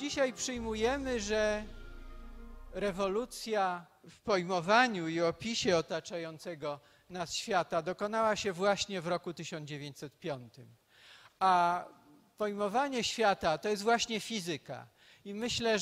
dzisiaj przyjmujemy, że rewolucja w pojmowaniu i opisie otaczającego nas świata dokonała się właśnie w roku 1905. A pojmowanie świata to jest właśnie fizyka. I myślę,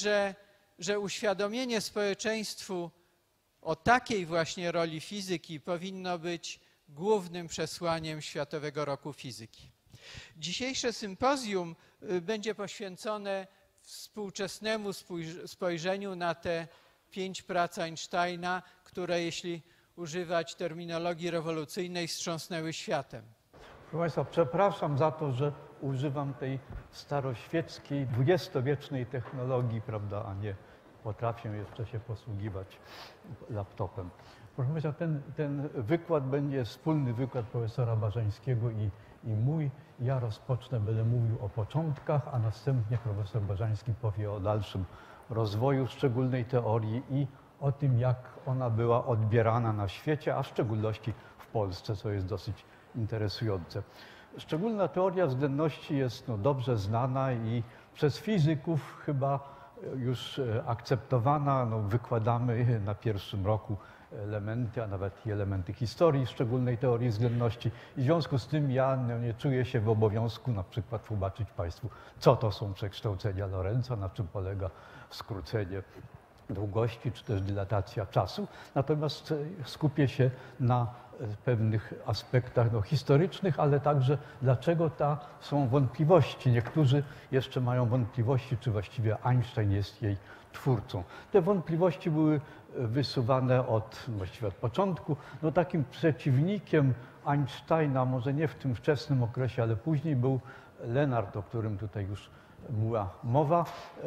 że uświadomienie społeczeństwu o takiej właśnie roli fizyki powinno być głównym przesłaniem Światowego Roku Fizyki. Dzisiejsze sympozjum będzie poświęcone współczesnemu spojrzeniu na te 5 prac Einsteina, które, jeśli używać terminologii rewolucyjnej, wstrząsnęły światem. Proszę Państwa, przepraszam za to, że używam tej staroświeckiej, dwudziestowiecznej technologii, prawda, a nie potrafię jeszcze się posługiwać laptopem. Proszę Państwa, ten wykład będzie wspólny wykład profesora Barzańskiego i mój. Ja rozpocznę, będę mówił o początkach, a następnie profesor Barzański powie o dalszym rozwoju szczególnej teorii i o tym, jak ona była odbierana na świecie, a w szczególności w Polsce, co jest dosyć interesujące. Szczególna teoria względności jest dobrze znana i przez fizyków chyba już akceptowana. Wykładamy na pierwszym roku elementy, a nawet i elementy historii szczególnej teorii względności. I w związku z tym ja nie czuję się w obowiązku na przykład tłumaczyć Państwu, co to są przekształcenia Lorentza, na czym polega skrócenie długości, czy też dylatacja czasu. Natomiast skupię się na pewnych aspektach historycznych, ale także dlaczego są wątpliwości. Niektórzy jeszcze mają wątpliwości, czy właściwie Einstein jest jej twórcą. Te wątpliwości były wysuwane właściwie od początku. Takim przeciwnikiem Einsteina, może nie w tym wczesnym okresie, ale później był Lenard, o którym tutaj już była mowa.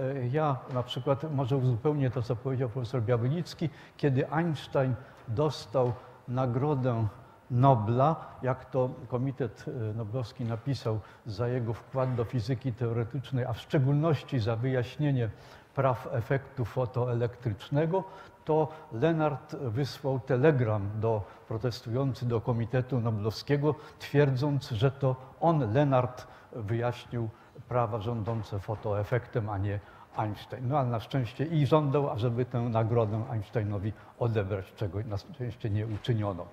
Ja na przykład może uzupełnię to, co powiedział profesor Białylicki. Kiedy Einstein dostał Nagrodę Nobla, jak to Komitet Noblowski napisał, za jego wkład do fizyki teoretycznej, a w szczególności za wyjaśnienie praw efektu fotoelektrycznego, to Lenard wysłał telegram protestujący do Komitetu Noblowskiego, twierdząc, że to on, Lenard, wyjaśnił prawa rządzące fotoefektem, a nie Einstein. Ale na szczęście i żądał, ażeby tę nagrodę Einsteinowi odebrać, czego na szczęście nie uczyniono.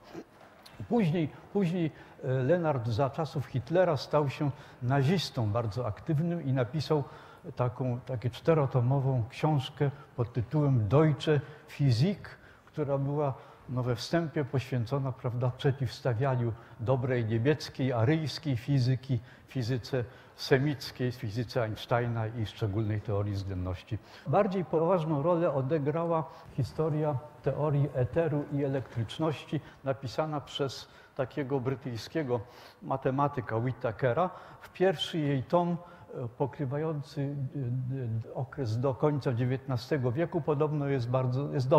Później Lenard za czasów Hitlera stał się nazistą bardzo aktywnym i napisał takie 4-tomową książkę pod tytułem Deutsche Physik, która była we wstępie poświęcona, prawda, przeciwstawianiu dobrej niemieckiej, aryjskiej fizyki, fizyce semickiej, fizyce Einsteina i szczególnej teorii względności. Bardziej poważną rolę odegrała historia teorii eteru i elektryczności, napisana przez takiego brytyjskiego matematyka Whittakera. W pierwszy jej tom, pokrywający okres do końca XIX wieku, podobno jest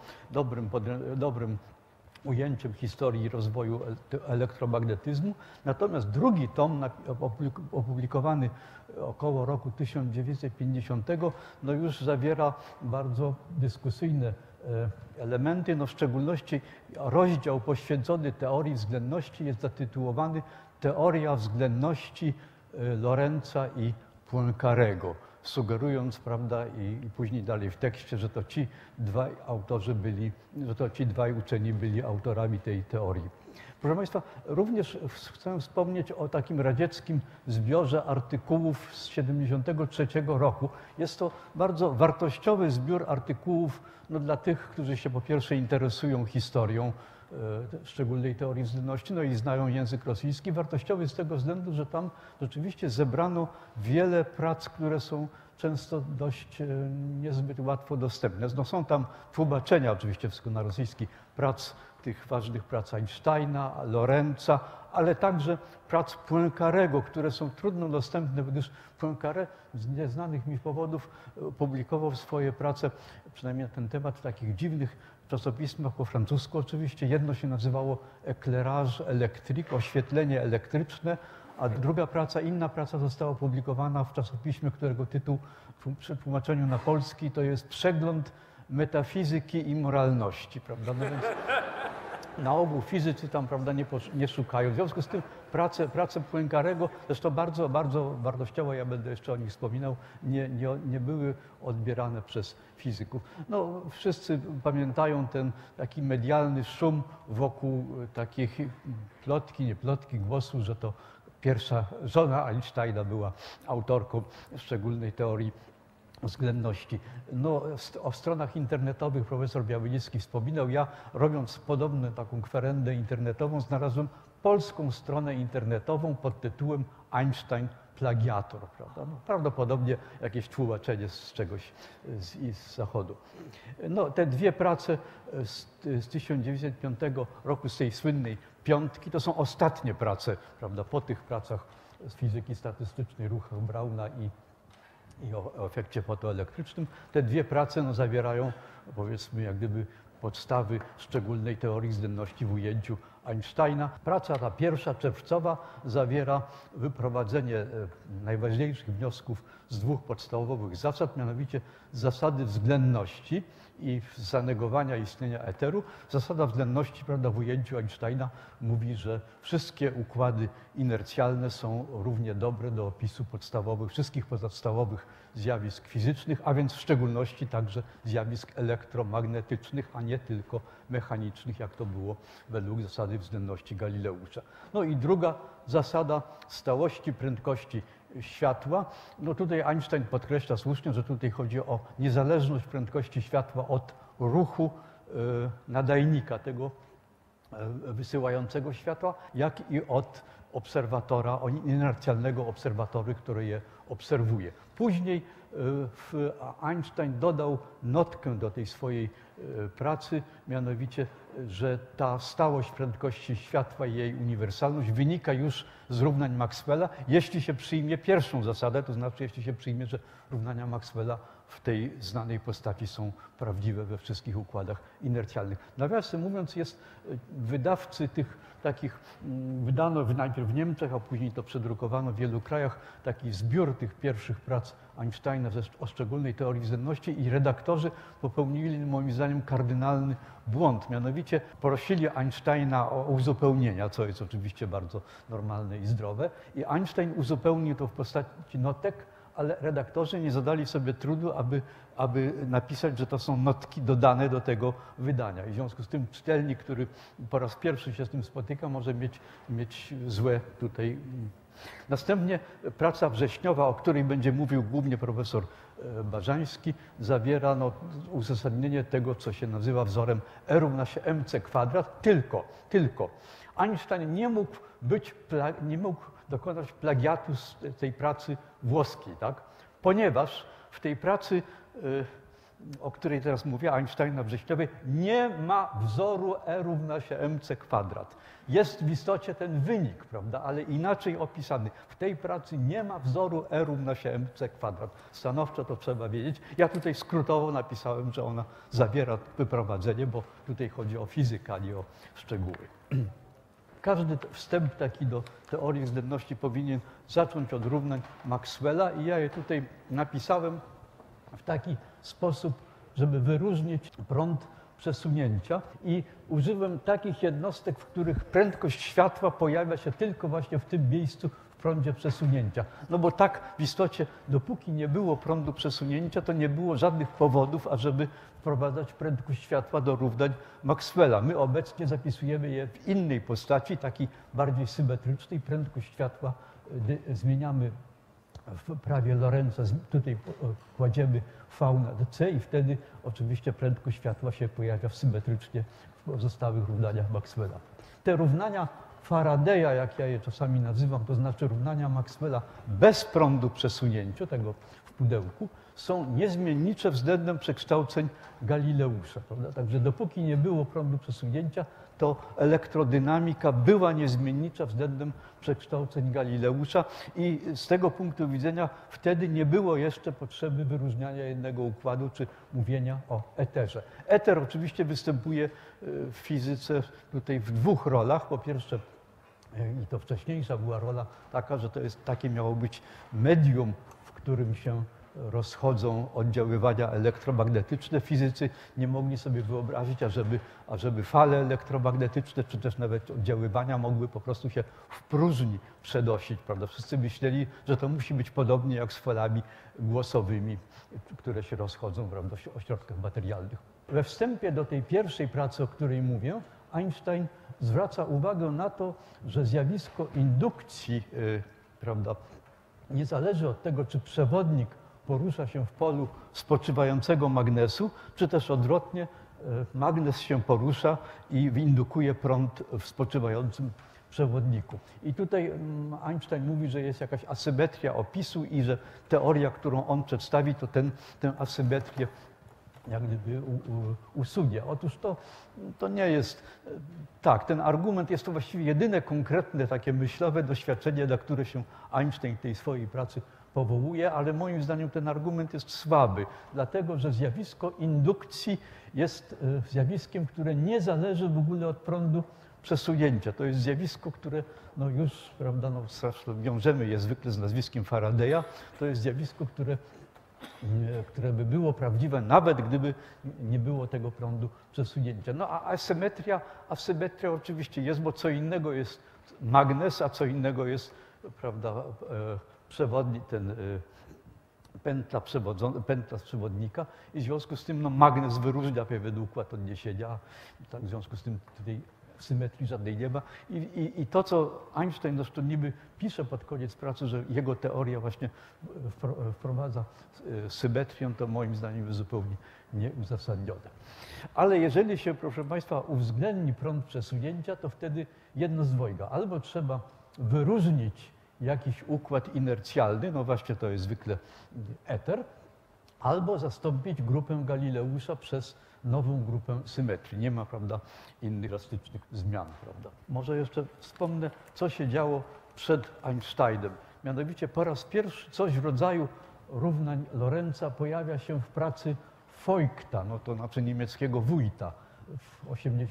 dobrym ujęciem historii i rozwoju elektromagnetyzmu. Natomiast drugi tom, opublikowany około roku 1950, już zawiera bardzo dyskusyjne elementy. W szczególności rozdział poświęcony teorii względności jest zatytułowany Teoria względności Lorentza i Poincarego, sugerując, prawda, i później dalej w tekście, że to ci dwaj uczeni byli autorami tej teorii. Proszę Państwa, również chcę wspomnieć o takim radzieckim zbiorze artykułów z 1973 roku. Jest to bardzo wartościowy zbiór artykułów dla tych, którzy się po pierwsze interesują historią szczególnej teorii względności, i znają język rosyjski. Wartościowy z tego względu, że tam rzeczywiście zebrano wiele prac, które są często dość niezbyt łatwo dostępne. Są tam tłumaczenia, oczywiście wszystko na rosyjski, tych ważnych prac Einsteina, Lorentza, ale także prac Poincarego, które są trudno dostępne, gdyż Poincaré z nieznanych mi powodów publikował swoje prace, przynajmniej na ten temat, w takich dziwnych czasopismach po francusku oczywiście. Jedno się nazywało Éclairage électrique, oświetlenie elektryczne, a inna praca została opublikowana w czasopiśmie, którego tytuł w przetłumaczeniu na polski to jest Przegląd metafizyki i moralności, prawda? Na ogół fizycy tam, prawda, nie szukają. W związku z tym prace Poincarego, zresztą bardzo, bardzo wartościowe, ja będę jeszcze o nich wspominał, nie były odbierane przez fizyków. No, wszyscy pamiętają ten taki medialny szum wokół takiej plotki, głosu, że to pierwsza żona Einsteina była autorką szczególnej teorii względności. No, o stronach internetowych profesor Białynicki wspominał. Ja, robiąc podobną taką kwerendę internetową, znalazłem polską stronę internetową pod tytułem Einstein plagiator. Prawda? No, prawdopodobnie jakieś tłumaczenie z czegoś z zachodu. No, te dwie prace z 1905 roku, z tej słynnej piątki, to są ostatnie prace, prawda, po tych pracach z fizyki statystycznej, ruchach Brauna i o efekcie fotoelektrycznym. Te dwie prace no, zawierają, powiedzmy, jak gdyby podstawy szczególnej teorii względności w ujęciu Einsteina. Praca ta pierwsza, czerwcowa, zawiera wyprowadzenie najważniejszych wniosków z dwóch podstawowych zasad, mianowicie zasady względności i zanegowania istnienia eteru. Zasada względności, prawda, w ujęciu Einsteina mówi, że wszystkie układy inercjalne są równie dobre do opisu wszystkich podstawowych zjawisk fizycznych, a więc w szczególności także zjawisk elektromagnetycznych, a nie tylko mechanicznych, jak to było według zasady względności Galileusza. No i druga zasada stałości prędkości światła. No tutaj Einstein podkreśla słusznie, że tutaj chodzi o niezależność prędkości światła od ruchu nadajnika, tego wysyłającego światła, jak i od obserwatora, inercjalnego obserwatory, który je obserwuje. Później Einstein dodał notkę do tej swojej pracy, mianowicie, że ta stałość prędkości światła i jej uniwersalność wynika już z równań Maxwella, jeśli się przyjmie pierwszą zasadę, to znaczy jeśli się przyjmie, że równania Maxwella w tej znanej postaci są prawdziwe we wszystkich układach inercjalnych. Nawiasem mówiąc, wydawcy tych takich, wydano najpierw w Niemczech, a później to przedrukowano w wielu krajach, taki zbiór tych pierwszych prac Einsteina o szczególnej teorii względności i redaktorzy popełnili, moim zdaniem, kardynalny błąd. Mianowicie prosili Einsteina o uzupełnienia, co jest oczywiście bardzo normalne i zdrowe. I Einstein uzupełnił to w postaci notek, ale redaktorzy nie zadali sobie trudu, aby napisać, że to są notki dodane do tego wydania. I w związku z tym czytelnik, który po raz pierwszy się z tym spotyka, może mieć złe tutaj. Następnie praca wrześniowa, o której będzie mówił głównie profesor Barzański, zawiera uzasadnienie tego, co się nazywa wzorem E równa się mc kwadrat, tylko Einstein nie mógł dokonać plagiatu z tej pracy włoskiej, tak? Ponieważ w tej pracy, o której teraz mówię, Einsteina wrześniowej, nie ma wzoru E równa się mc kwadrat. Jest w istocie ten wynik, prawda, ale inaczej opisany. W tej pracy nie ma wzoru E równa się mc kwadrat. Stanowczo to trzeba wiedzieć. Ja tutaj skrótowo napisałem, że ona zawiera wyprowadzenie, bo tutaj chodzi o fizykę, a nie o szczegóły. Każdy wstęp taki do teorii względności powinien zacząć od równań Maxwella i ja je tutaj napisałem w taki sposób, żeby wyróżnić prąd przesunięcia i użyłem takich jednostek, w których prędkość światła pojawia się tylko właśnie w tym miejscu w prądzie przesunięcia. No bo tak w istocie, dopóki nie było prądu przesunięcia, to nie było żadnych powodów, ażeby wprowadzać prędkość światła do równań Maxwella. My obecnie zapisujemy je w innej postaci, takiej bardziej symetrycznej. Prędkość światła zmieniamy w prawie Lorenza, tutaj kładziemy V na C i wtedy oczywiście prędkość światła się pojawia symetrycznie w pozostałych równaniach Maxwella. Te równania Faradaya, jak ja je czasami nazywam, to znaczy równania Maxwella bez prądu przesunięcia, tego w pudełku, są niezmiennicze względem przekształceń Galileusza. Prawda? Także dopóki nie było prądu przesunięcia, to elektrodynamika była niezmiennicza względem przekształceń Galileusza i z tego punktu widzenia wtedy nie było jeszcze potrzeby wyróżniania jednego układu czy mówienia o eterze. Eter oczywiście występuje w fizyce tutaj w dwóch rolach. Po pierwsze, i to wcześniejsza była rola taka, że to jest takie miało być medium, w którym się rozchodzą oddziaływania elektromagnetyczne. Fizycy nie mogli sobie wyobrazić, ażeby fale elektromagnetyczne, czy też nawet oddziaływania mogły po prostu się w próżni przenosić, prawda? Wszyscy myśleli, że to musi być podobnie jak z falami głosowymi, które się rozchodzą, prawda, w ośrodkach materialnych. We wstępie do tej pierwszej pracy, o której mówię, Einstein zwraca uwagę na to, że zjawisko indukcji, prawda, nie zależy od tego, czy przewodnik porusza się w polu spoczywającego magnesu, czy też odwrotnie, magnes się porusza i indukuje prąd w spoczywającym przewodniku. I tutaj Einstein mówi, że jest jakaś asymetria opisu i że teoria, którą on przedstawi, to tę asymetrię jak gdyby usunie. Otóż to nie jest tak. Ten argument jest to właściwie jedyne konkretne takie myślowe doświadczenie, na które się Einstein w tej swojej pracy powołuje, ale moim zdaniem ten argument jest słaby, dlatego że zjawisko indukcji jest zjawiskiem, które nie zależy w ogóle od prądu przesunięcia. To jest zjawisko, które no już, prawda, no, wiążemy je zwykle z nazwiskiem Faradaya. To jest zjawisko, które by było prawdziwe, nawet gdyby nie było tego prądu przesunięcia. No a asymetria oczywiście jest, bo co innego jest magnes, a co innego jest, prawda, przewodnik, pętla z przewodnika i w związku z tym no, magnes wyróżnia pewien układ odniesienia, tak, w związku z tym tutaj symetrii żadnej nie ma. I to, co Einstein zresztą niby pisze pod koniec pracy, że jego teoria właśnie wprowadza symetrię, to moim zdaniem jest zupełnie nieuzasadnione. Ale jeżeli się, proszę Państwa, uwzględni prąd przesunięcia, to wtedy jedno z dwojga. Albo trzeba wyróżnić jakiś układ inercjalny, no właśnie to jest zwykle eter, albo zastąpić grupę Galileusza przez nową grupę symetrii. Nie ma, prawda, innych drastycznych zmian, prawda. Może jeszcze wspomnę, co się działo przed Einsteinem. Mianowicie po raz pierwszy coś w rodzaju równań Lorentza pojawia się w pracy Voigta, no to znaczy niemieckiego wójta w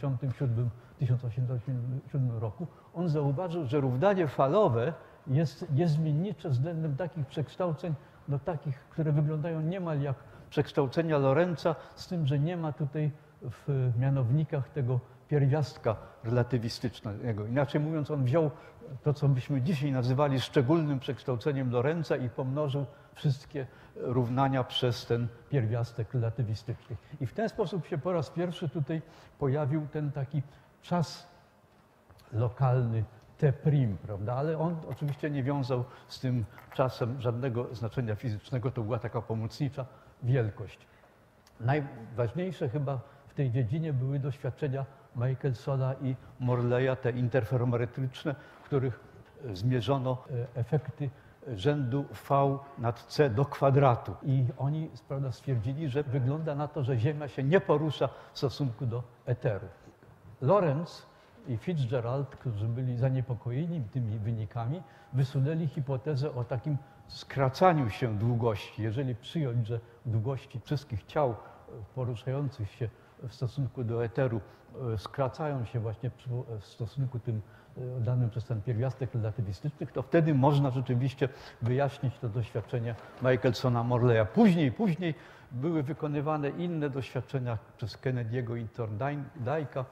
1887 roku. On zauważył, że równanie falowe jest niezmiennicze względem takich przekształceń, no takich, które wyglądają niemal jak przekształcenia Lorentza, z tym, że nie ma tutaj w mianownikach tego pierwiastka relatywistycznego. Inaczej mówiąc, on wziął to, co byśmy dzisiaj nazywali szczególnym przekształceniem Lorentza i pomnożył wszystkie równania przez ten pierwiastek relatywistyczny. I w ten sposób się po raz pierwszy tutaj pojawił ten taki czas lokalny T', prawda? Ale on oczywiście nie wiązał z tym czasem żadnego znaczenia fizycznego, to była taka pomocnicza wielkość. Najważniejsze chyba w tej dziedzinie były doświadczenia Michelsona i Morleya, te interferometryczne, w których zmierzono efekty rzędu V nad C do kwadratu. I oni, prawda, stwierdzili, że wygląda na to, że Ziemia się nie porusza w stosunku do eteru. Lorentz i Fitzgerald, którzy byli zaniepokojeni tymi wynikami, wysunęli hipotezę o takim skracaniu się długości. Jeżeli przyjąć, że długości wszystkich ciał poruszających się w stosunku do eteru skracają się właśnie w stosunku tym danym przez ten pierwiastek relatywistyczny, to wtedy można rzeczywiście wyjaśnić to doświadczenie Michelsona-Morleya. Później były wykonywane inne doświadczenia przez Kennedy'ego i Thorndike'a,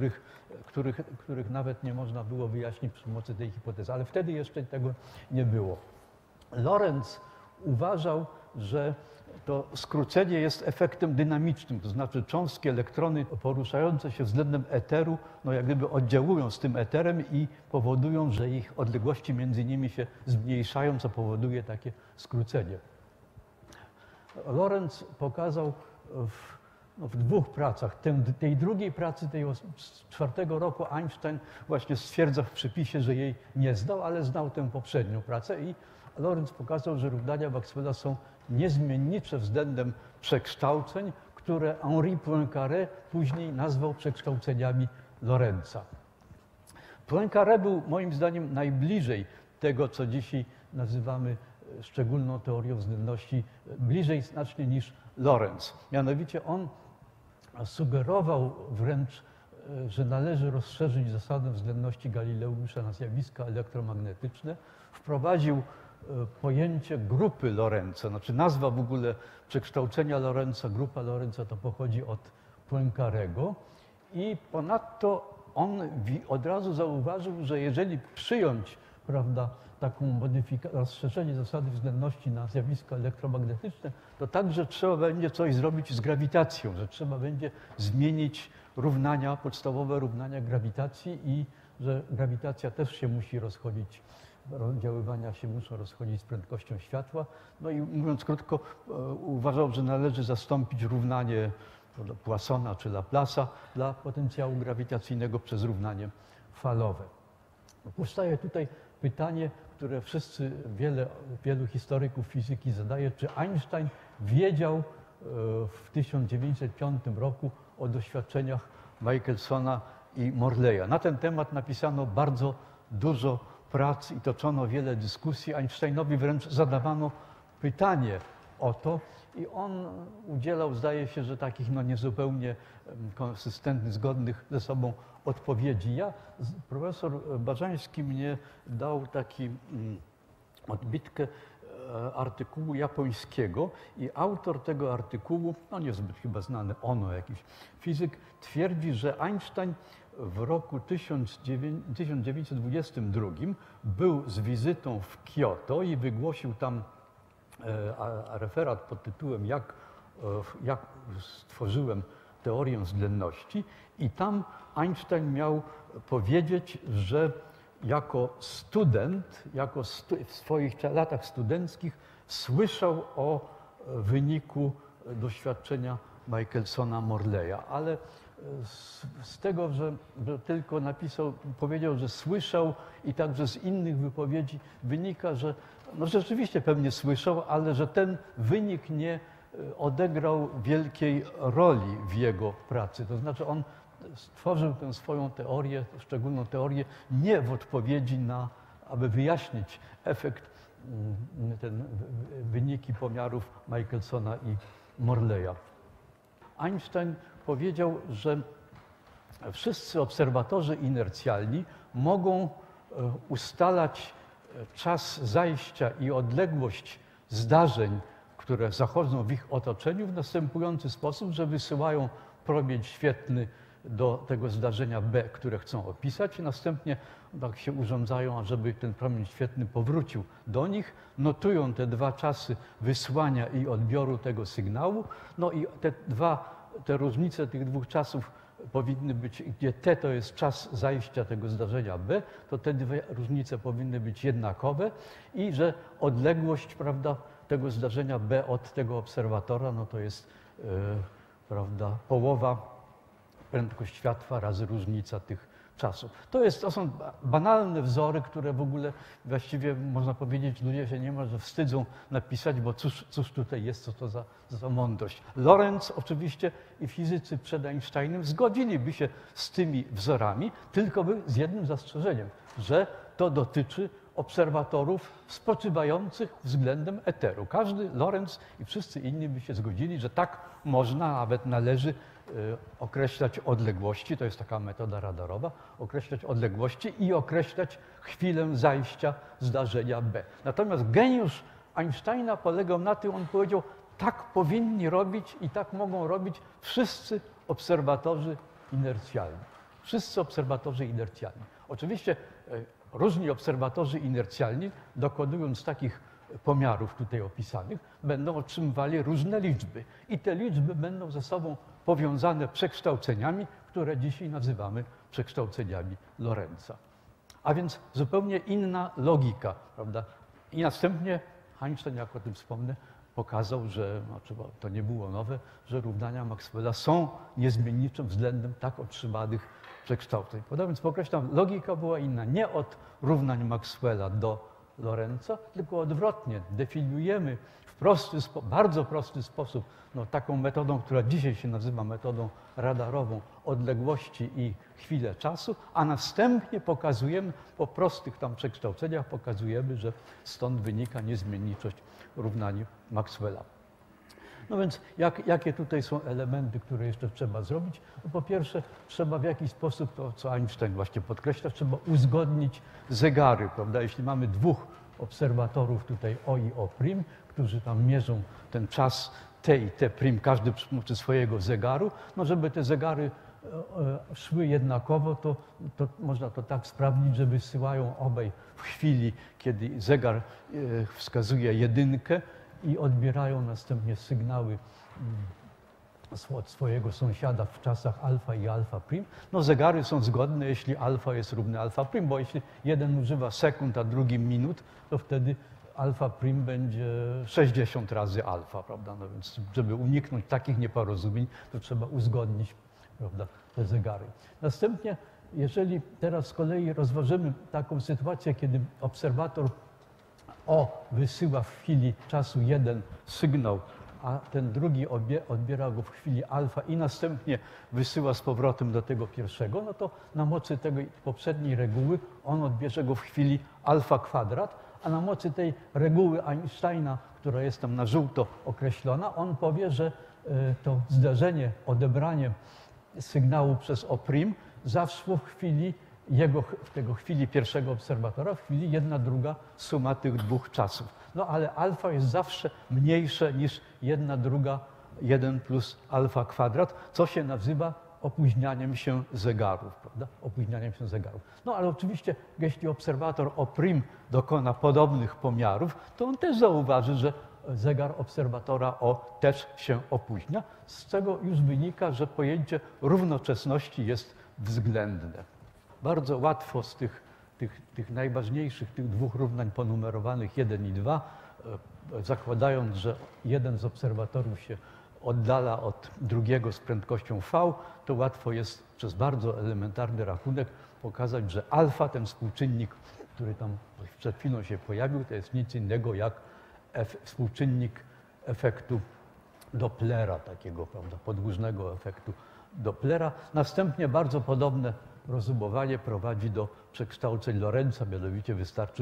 których nawet nie można było wyjaśnić przy pomocy tej hipotezy, ale wtedy jeszcze tego nie było. Lorentz uważał, że to skrócenie jest efektem dynamicznym, to znaczy cząstki, elektrony poruszające się względem eteru, no jak gdyby oddziałują z tym eterem i powodują, że ich odległości między nimi się zmniejszają, co powoduje takie skrócenie. Lorentz pokazał w dwóch pracach. Tej drugiej pracy, z 4 roku, Einstein właśnie stwierdza w przypisie, że jej nie znał, ale znał tę poprzednią pracę i Lorentz pokazał, że równania Maxwella są niezmiennicze względem przekształceń, które Henri Poincaré później nazwał przekształceniami Lorentza. Poincaré był moim zdaniem najbliżej tego, co dzisiaj nazywamy szczególną teorią względności, bliżej znacznie niż Lorentz. Mianowicie on sugerował wręcz, że należy rozszerzyć zasadę względności Galileusza na zjawiska elektromagnetyczne. Wprowadził pojęcie grupy Lorentza. Znaczy nazwa w ogóle przekształcenia Lorentza, grupa Lorentza to pochodzi od Poincarego i ponadto on od razu zauważył, że jeżeli przyjąć, prawda, taką rozszerzenie zasady względności na zjawiska elektromagnetyczne, to także trzeba będzie coś zrobić z grawitacją, że trzeba będzie zmienić równania, podstawowe równania grawitacji i że grawitacja też się musi rozchodzić, oddziaływania się muszą rozchodzić z prędkością światła. No i mówiąc krótko, uważał, że należy zastąpić równanie Poissona czy Laplace'a dla potencjału grawitacyjnego przez równanie falowe. Powstaje tutaj pytanie, które wielu historyków fizyki zadaje, czy Einstein wiedział w 1905 roku o doświadczeniach Michelsona i Morleya. Na ten temat napisano bardzo dużo prac i toczono wiele dyskusji. Einsteinowi wręcz zadawano pytanie o to i on udzielał, zdaje się, że takich niezupełnie konsystentnych, zgodnych ze sobą odpowiedzi. Profesor Barzański mnie dał taki odbitkę artykułu japońskiego i autor tego artykułu, niezbyt chyba znany, jakiś fizyk, twierdzi, że Einstein w roku 1922 był z wizytą w Kioto i wygłosił tam referat pod tytułem jak stworzyłem teorię względności i tam Einstein miał powiedzieć, że jako student, w swoich latach studenckich słyszał o wyniku doświadczenia Michelsona-Morleya, ale z tego, że tylko powiedział, że słyszał i także z innych wypowiedzi wynika, że rzeczywiście pewnie słyszał, ale że ten wynik nie odegrał wielkiej roli w jego pracy. To znaczy on stworzył tę swoją teorię, szczególną teorię, nie w odpowiedzi na, aby wyjaśnić efekt, wyniki pomiarów Michelsona i Morleya. Einstein powiedział, że wszyscy obserwatorzy inercjalni mogą ustalać czas zajścia i odległość zdarzeń, które zachodzą w ich otoczeniu w następujący sposób, że wysyłają promień świetlny do tego zdarzenia B, które chcą opisać i następnie tak się urządzają, ażeby ten promień świetlny powrócił do nich, notują te dwa czasy wysłania i odbioru tego sygnału, i te różnice tych dwóch czasów powinny być, gdzie T to jest czas zajścia tego zdarzenia B, to te dwie różnice powinny być jednakowe i że odległość, prawda, tego zdarzenia B od tego obserwatora, to jest prawda, połowa prędkość światła razy różnica tych czasów. To są banalne wzory, które w ogóle właściwie można powiedzieć, ludzie się niemalże wstydzą napisać, bo cóż tutaj jest, co to za mądrość. Lorentz oczywiście i fizycy przed Einsteinem zgodziliby się z tymi wzorami, tylko z jednym zastrzeżeniem, że to dotyczy obserwatorów spoczywających względem eteru. Każdy, Lorentz i wszyscy inni by się zgodzili, że tak można, nawet należy określać odległości, to jest taka metoda radarowa, określać odległości i określać chwilę zajścia zdarzenia B. Natomiast geniusz Einsteina polegał na tym, on powiedział, tak powinni robić i tak mogą robić wszyscy obserwatorzy inercjalni. Wszyscy obserwatorzy inercjalni. Oczywiście różni obserwatorzy inercjalni, dokonując takich pomiarów tutaj opisanych, będą otrzymywali różne liczby. I te liczby będą ze sobą powiązane przekształceniami, które dzisiaj nazywamy przekształceniami Lorentza. A więc zupełnie inna logika, prawda? I następnie Einstein, jak o tym wspomnę, pokazał, że to nie było nowe, że równania Maxwella są niezmienniczym względem tak otrzymanych przekształceń. Więc podkreślam, logika była inna. Nie od równań Maxwella do Lorentza, tylko odwrotnie. Definiujemy w bardzo prosty sposób, taką metodą, która dzisiaj się nazywa metodą radarową, odległości i chwilę czasu, a następnie pokazujemy, po prostych tam przekształceniach pokazujemy, że stąd wynika niezmienniczość równań Maxwella. Więc jakie tutaj są elementy, które jeszcze trzeba zrobić? Po pierwsze, trzeba w jakiś sposób, to co Einstein właśnie podkreśla, trzeba uzgodnić zegary, prawda? Jeśli mamy dwóch obserwatorów tutaj O i O', którzy tam mierzą ten czas T i T', każdy przy pomocy swojego zegaru. No żeby te zegary szły jednakowo, to można to tak sprawdzić, że wysyłają obaj w chwili, kiedy zegar wskazuje 1 i odbierają następnie sygnały od swojego sąsiada w czasach alfa i alfa prim. No zegary są zgodne, jeśli alfa jest równe alfa prim, bo jeśli jeden używa sekund, a drugi minut, to wtedy alfa prim będzie 60 razy alfa, prawda? No więc żeby uniknąć takich nieporozumień, to trzeba uzgodnić, prawda, te zegary. Następnie, jeżeli teraz z kolei rozważymy taką sytuację, kiedy obserwator O wysyła w chwili czasu 1 sygnał, a ten drugi odbiera go w chwili alfa i następnie wysyła z powrotem do tego pierwszego, no to na mocy tej poprzedniej reguły on odbierze go w chwili alfa kwadrat, a na mocy tej reguły Einsteina, która jest tam na żółto określona, on powie, że to zdarzenie, odebranie sygnału przez O' zaszło w chwili tego chwili pierwszego obserwatora, w chwili 1/2 suma tych dwóch czasów. No ale alfa jest zawsze mniejsze niż 1/2 1 plus alfa kwadrat, co się nazywa opóźnianiem się zegarów, prawda? Opóźnianiem się zegarów. No ale oczywiście, jeśli obserwator O' dokona podobnych pomiarów, to on też zauważy, że zegar obserwatora O też się opóźnia, z czego już wynika, że pojęcie równoczesności jest względne. Bardzo łatwo z tych najważniejszych, tych dwóch równań ponumerowanych 1 i 2, zakładając, że jeden z obserwatorów się oddala od drugiego z prędkością v, to łatwo jest przez bardzo elementarny rachunek pokazać, że alfa, ten współczynnik, który tam przed chwilą się pojawił, to jest nic innego jak współczynnik efektu Dopplera, takiego, prawda, podłużnego efektu Dopplera. Następnie bardzo podobne rozumowanie prowadzi do przekształceń Lorentza, mianowicie wystarczy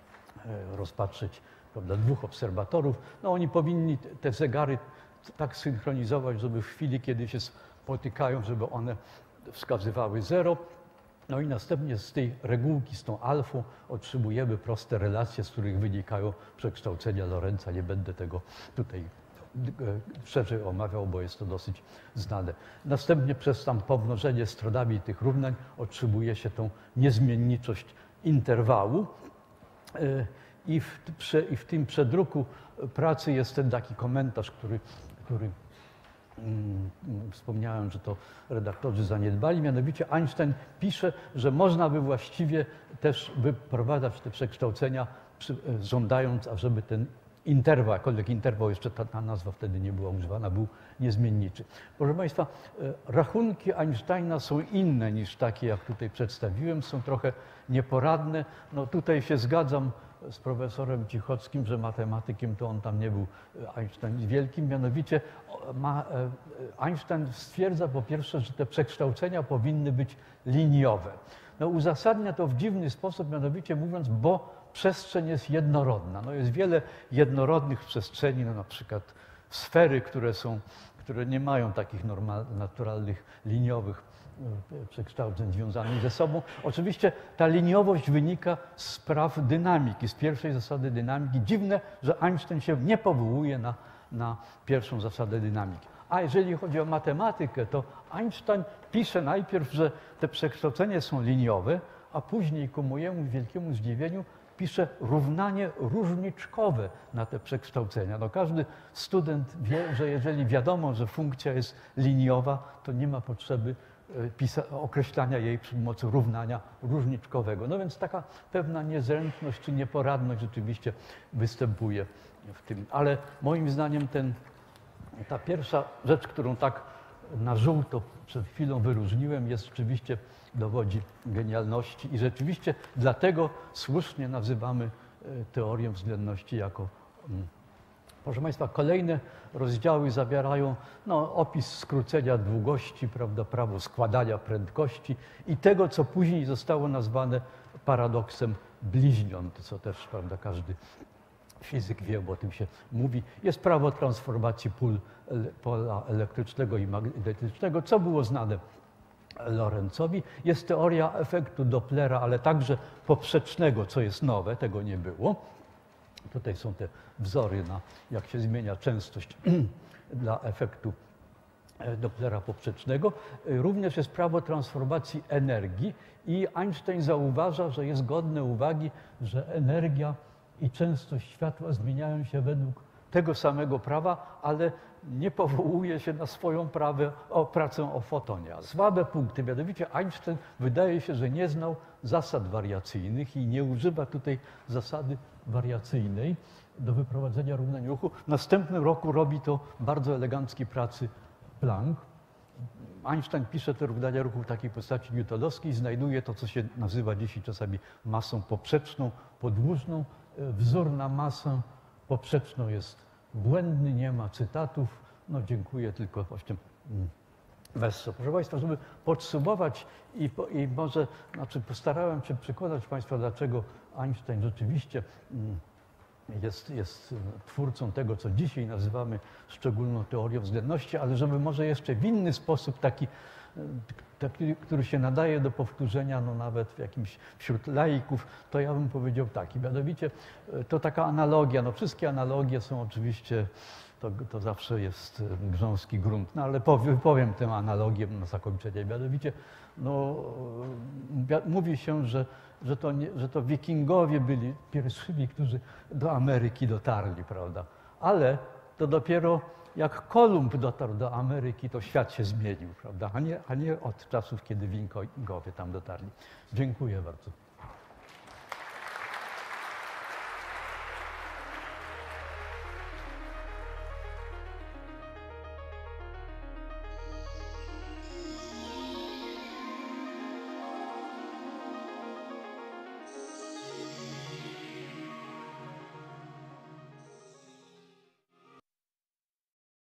rozpatrzeć, prawda, dwóch obserwatorów. No oni powinni te zegary tak synchronizować, żeby w chwili, kiedy się spotykają, żeby one wskazywały 0. No i następnie z tej regułki, z tą alfą otrzymujemy proste relacje, z których wynikają przekształcenia Lorentza. Nie będę tego tutaj szerzej omawiał, bo jest to dosyć znane. Następnie przez tam pomnożenie stronami tych równań otrzymuje się tą niezmienniczość interwału. I w tym przedruku pracy jest ten taki komentarz, który wspomniałem, że to redaktorzy zaniedbali. Mianowicie Einstein pisze, że można by właściwie też wyprowadzać te przekształcenia, żądając, ażeby ten interwał, jakkolwiek interwał, jeszcze ta nazwa wtedy nie była używana, był niezmienniczy. Proszę Państwa, rachunki Einsteina są inne niż takie, jak tutaj przedstawiłem, są trochę nieporadne. No tutaj się zgadzam z profesorem Cichockim, że matematykiem to on tam nie był Einstein wielkim, mianowicie Einstein stwierdza po pierwsze, że te przekształcenia powinny być liniowe. No uzasadnia to w dziwny sposób, mianowicie mówiąc, bo przestrzeń jest jednorodna. No jest wiele jednorodnych przestrzeni, no na przykład sfery, które nie mają takich naturalnych, liniowych przekształceń związanych ze sobą. Oczywiście ta liniowość wynika z praw dynamiki, z pierwszej zasady dynamiki. Dziwne, że Einstein się nie powołuje na pierwszą zasadę dynamiki. A jeżeli chodzi o matematykę, to Einstein pisze najpierw, że te przekształcenia są liniowe, a później ku mojemu wielkiemu zdziwieniu pisze równanie różniczkowe na te przekształcenia. No każdy student wie, że jeżeli wiadomo, że funkcja jest liniowa, to nie ma potrzeby określania jej przy pomocy równania różniczkowego. No więc taka pewna niezręczność czy nieporadność rzeczywiście występuje w tym. Ale moim zdaniem ta pierwsza rzecz, którą tak na żółto przed chwilą wyróżniłem, jest rzeczywiście dowodzi genialności i rzeczywiście dlatego słusznie nazywamy teorię względności jako. Proszę Państwa, kolejne rozdziały zawierają opis skrócenia długości, prawda, prawo składania prędkości i tego, co później zostało nazwane paradoksem bliźniąt, co też, prawda, każdy fizyk wie, bo o tym się mówi. Jest prawo transformacji pola elektrycznego i magnetycznego, co było znane Lorentzowi. Jest teoria efektu Dopplera, ale także poprzecznego, co jest nowe, tego nie było. Tutaj są te wzory na jak się zmienia częstość dla efektu Dopplera poprzecznego. Również jest prawo transformacji energii i Einstein zauważa, że jest godne uwagi, że energia i częstość światła zmieniają się według tego samego prawa, ale nie powołuje się na swoją pracę o fotonie. Słabe punkty, mianowicie Einstein wydaje się, że nie znał zasad wariacyjnych i nie używa tutaj zasady wariacyjnej do wyprowadzenia równań ruchu. W następnym roku robi to bardzo eleganckiej pracy Planck. Einstein pisze te równania ruchu w takiej postaci newtonowskiej, znajduje to, co się nazywa dzisiaj czasami masą poprzeczną, podłużną. Wzór na masę poprzeczną jest błędny, nie ma cytatów. No dziękuję, tylko właśnie wesso. Proszę Państwa, żeby podsumować i może, postarałem się przekonać Państwa, dlaczego Einstein rzeczywiście jest twórcą tego, co dzisiaj nazywamy szczególną teorią względności, ale żeby może jeszcze w inny sposób, taki, który się nadaje do powtórzenia, no nawet wśród laików, to ja bym powiedział taki. Mianowicie to taka analogia, no wszystkie analogie są oczywiście, to zawsze jest grząski grunt, no ale powiem tę analogię na zakończenie. Mianowicie no, mówi się, że to wikingowie byli pierwszymi, którzy do Ameryki dotarli, prawda? Ale to dopiero jak Kolumb dotarł do Ameryki, to świat się zmienił, prawda? A nie od czasów, kiedy wikingowie tam dotarli. Dziękuję bardzo.